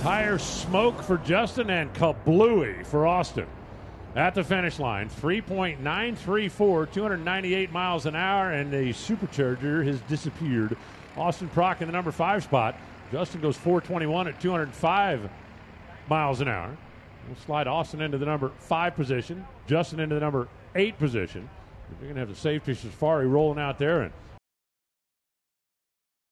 Tire smoke for Justin and kablooey for Austin. At the finish line, 3.934, 298 miles an hour, and the supercharger has disappeared. Austin Prock in the number 5 spot. Justin goes 421 at 205 miles an hour. We'll slide Austin into the number 5 position, Justin into the number 8 position. We're going to have the safety safari rolling out there, and